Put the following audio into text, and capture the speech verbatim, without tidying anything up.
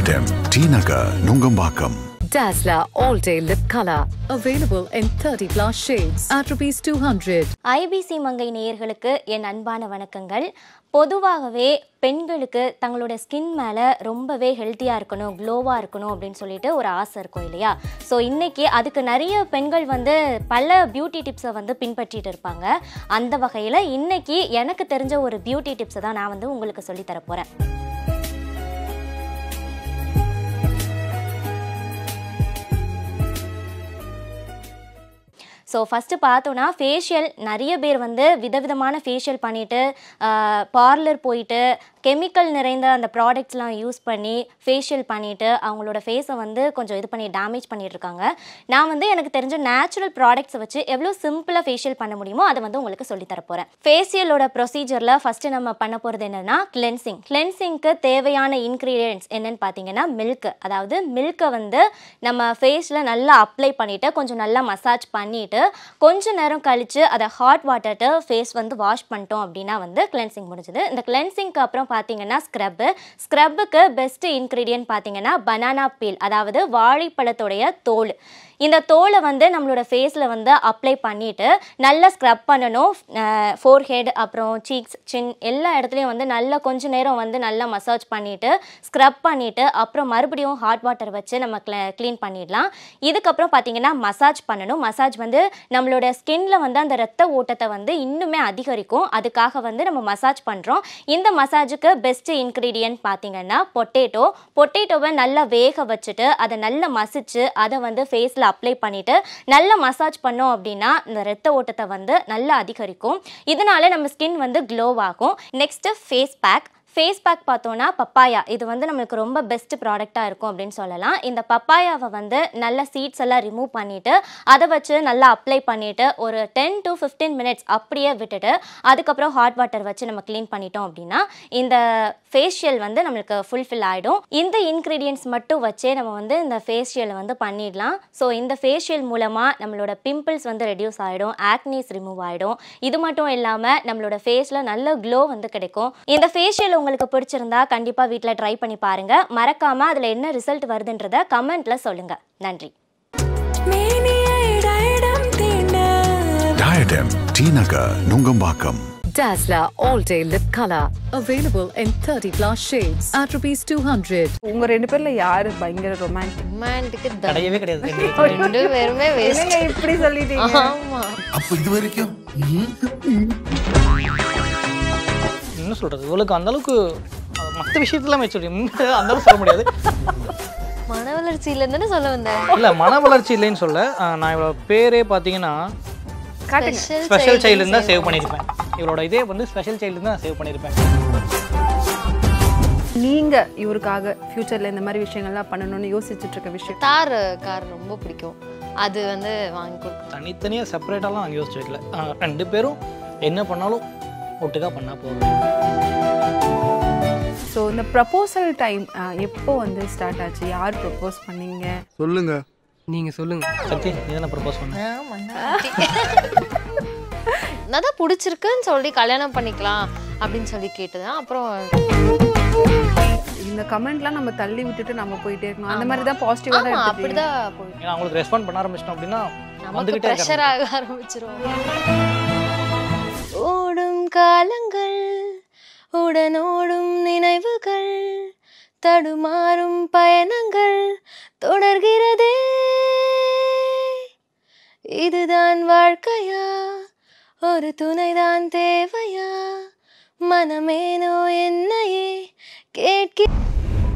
Diadem, T Nagar, Nungambakkam. Dazzler All Day Lip Color. Available in thirty plus shades at rupees two hundred. I B C Mangai நேயர்களுக்கு என் அன்பான வணக்கங்கள். பொதுவாகவே பெண்களுக்கு தங்களோட skin மேலே ரொம்பவே ஹெல்த்தியாக இருக்கணும், க்ளோவாக இருக்கணும் அப்படின்னு சொல்லிட்டு ஒரு ஆசை இருக்கும் இல்லையா? ஸோ இன்றைக்கி அதுக்கு நிறைய பெண்கள் வந்து பல பியூட்டி டிப்ஸை வந்து பின்பற்றிட்டு இருப்பாங்க. அந்த வகையில் இன்றைக்கி எனக்கு தெரிஞ்ச ஒரு பியூட்டி டிப்ஸை தான் நான் வந்து உங்களுக்கு சொல்லித்தர போகிறேன். ஸோ ஃபஸ்ட்டு பார்த்தோன்னா ஃபேஷியல் நிறைய பேர் வந்து விதவிதமான ஃபேஷியல் பண்ணிவிட்டு பார்லர் போயிட்டு கெமிக்கல் நிறைந்த அந்த ப்ராடக்ட்ஸ்லாம் யூஸ் பண்ணி ஃபேஷியல் பண்ணிவிட்டு அவங்களோட ஃபேஸை வந்து கொஞ்சம் இது பண்ணி டேமேஜ் பண்ணிகிட்ருக்காங்க. நான் வந்து எனக்கு தெரிஞ்ச நேச்சுரல் ப்ராடக்ட்ஸை வச்சு எவ்வளோ சிம்பிளாக ஃபேஷியல் பண்ண முடியுமோ அதை வந்து உங்களுக்கு சொல்லித்தர போகிறேன். ஃபேஷியலோட ப்ரொசீஜரில் ஃபஸ்ட்டு நம்ம பண்ண போகிறது என்னென்னா கிளென்சிங். கிளென்சிங்க்கு தேவையான இன்க்ரீடியன்ட்ஸ் என்னென்னு பார்த்தீங்கன்னா மில்க்கு. அதாவது மில்க்கை வந்து நம்ம ஃபேஸில் நல்லா அப்ளை பண்ணிவிட்டு கொஞ்சம் நல்லா மசாஜ் பண்ணிவிட்டு கொஞ்ச நேரம் கழித்து அதை ஹாட் வாட்டர்ட்டு ஃபேஸ் வந்து வாஷ் பண்ணிட்டோம் அப்படின்னா வந்து கிளென்சிங் முடிஞ்சுது. இந்த கிளென்சிங்க்கு அப்புறம் பார்த்தீங்கன்னா ஸ்க்ரப்பு. ஸ்க்ரப்புக்கு பெஸ்ட் இன்க்ரீடியன்ட் பார்த்தீங்கன்னா பனானா பீல், அதாவது வாழைப்பழத்தோடைய தோல். இந்த தோலை வந்து நம்மளோட ஃபேஸில் வந்து அப்ளை பண்ணிவிட்டு நல்லா ஸ்க்ரப் பண்ணணும். ஃபோர் ஹெட் அப்புறம் சீக்ஸ், சின் எல்லா இடத்துலையும் வந்து நல்லா கொஞ்சம் நேரம் வந்து நல்லா மசாஜ் பண்ணிவிட்டு ஸ்க்ரப் பண்ணிவிட்டு அப்புறம் மறுபடியும் ஹாட் வாட்டர் வச்சு நம்ம க்ள க்ளீன் பண்ணிடலாம். இதுக்கப்புறம் பார்த்தீங்கன்னா மசாஜ் பண்ணணும். மசாஜ் வந்து நம்மளோட ஸ்கின்ல வந்து அந்த ரத்த ஓட்டத்தை வந்து இன்னுமே அதிகரிக்கும். அதுக்காக வந்து நம்ம மசாஜ் பண்ணுறோம். இந்த மசாஜுக்கு பெஸ்ட்டு இன்க்ரீடியன்ட் பார்த்தீங்கன்னா பொட்டேட்டோ. பொட்டேட்டோவை நல்லா வேக வச்சுட்டு அதை நல்லா மசிச்சு அதை வந்து ஃபேஸில் அப்ளை பண்ணிட்டு நல்லா மசாஜ் பண்ணோம் அப்படின்னா இந்த ரத்த ஓட்டத்தை வந்து நல்லா அதிகரிக்கும். இதனால நம்ம ஸ்கின் வந்து க்ளோ ஆகும். Next face pack. Face pack பார்த்தோன்னா பப்பாயா. இது வந்து நம்மளுக்கு ரொம்ப பெஸ்ட் ப்ராடக்டாக இருக்கும் அப்படின்னு சொல்லலாம். இந்த பப்பாயாவை வந்து நல்ல சீட்ஸ் எல்லாம் ரிமூவ் பண்ணிவிட்டு அதை வச்சு நல்லா அப்ளை பண்ணிவிட்டு ஒரு டென் டு ஃபிஃப்டீன் மினிட்ஸ் அப்படியே விட்டுட்டு அதுக்கப்புறம் ஹாட் வாட்டர் வச்சு நம்ம க்ளீன் பண்ணிட்டோம் அப்படின்னா இந்த ஃபேஷியல் வந்து நம்மளுக்கு ஃபுல்ஃபில் ஆகிடும். இந்த இன்க்ரீடியன்ட்ஸ் மட்டும் வச்சே நம்ம வந்து இந்த ஃபேஷியலை வந்து பண்ணிடலாம். ஸோ இந்த ஃபேஷியல் மூலமாக நம்மளோட பிம்பிள்ஸ் வந்து ரெடியூஸ் ஆகிடும், ஆக்னிஸ் ரிமூவ் ஆகிடும். இது மட்டும் இல்லாமல் நம்மளோட ஃபேஸில் நல்ல க்ளோ வந்து கிடைக்கும். இந்த ஃபேஷியல் உங்களுக்கு பிடிச்சிருந்தா கண்டிப்பாக வீட்டில் ட்ரை பண்ணி பாருங்க. மறக்காம அதில் என்ன ரிசல்ட் வருதுன்றத கமெண்ட்ல சொல்லுங்க. நன்றி. Diadem, T Nagar, Nungambakkam. Dazzler All Day Lip Color. Available in thirty plus shades at rupees two hundred. உங்க ரெண்டு பேர்ல யாரு பயங்கர ரொமான்டிக்? ரொமான்டிக் கிடையவே கிடையாது. ரெண்டு பேருமே வேஸ்ட். நீங்க இப்படி சொல்லிட்டீங்க. ஆமா. அப்ப இது வரைக்கும் என்ன சொல்றது, இவளுக்கு அந்த அளவுக்கு மற்ற விஷயத்துல மெச்சூரிட்டி அந்த அளவுக்கு சொல்ல முடியாது. மன வளர்ச்சி இல்லைன்னு சொல்ல வந்தேன். இல்ல மன வளர்ச்சி இல்லைன்னு சொல்ல, நான் இவளோட பேரே பார்த்தீங்கன்னா ஸ்பெஷல் சைல்டு தான் சேவ் பண்ணியிருப்பேன். இவளோட இதே வந்து ஸ்பெஷல் சைல்டு தான் சேவ் பண்ணியிருப்பேன். நீங்க இவருக்காக ஃபியூச்சர்ல இந்த மாதிரி விஷயங்கள்லாம் பண்ணணும்னு யோசிச்சுட்டு இருக்க விஷயம்? கார் கார் ரொம்ப பிடிக்கும், அது வந்து வாங்கி கொடுக்கும். தனித்தனியாக செப்பரேட்டாலாம் வாங்கி யோசிச்சு வைக்கல. ரெண்டு பேரும் என்ன பண்ணாலும் ஒட்டுக்கா பண்ணா போதும். ஸோ இந்த ப்ரப்போசல் டைம் எப்போ வந்து ஸ்டார்ட் ஆச்சு? யார் ப்ரப்போஸ் பண்ணீங்க? சொல்லுங்க. நீங்க சொல்லுங்க. சத்யா, நீ தானே ப்ரப்போஸ் பண்ண? நான் தான் பிடிச்சிருக்குன்னு சொல்லி கல்யாணம் பண்ணிக்கலாம் அப்படின்னு சொல்லி கேட்டுதான். அப்புறம் இந்த கமெண்ட்லாம் நம்ம தள்ளி விட்டுட்டு நம்ம போயிட்டே இருக்கணும். அந்த மாதிரி தான் பாசிட்டிவா தான் எடுத்துட்டு அப்படிதான் போயிட்டு. ஏன்னா அவங்களுக்கு ரெஸ்பாண்ட் பண்ண ஆரம்பிச்சிட்டோம் அப்படின்னா நமக்கு பிரஷர் ஆக ஆரம்பிச்சிரும். ஓடும் காலங்கள், உடனோடும் நினைவுகள், தடுமாறும் பயணங்கள் தொடர்கிறதே. இதுதான் வாழ்க்கையா, ஒரு துணைதான் தேவையா, மனமேனோ என்னையே கேட்க.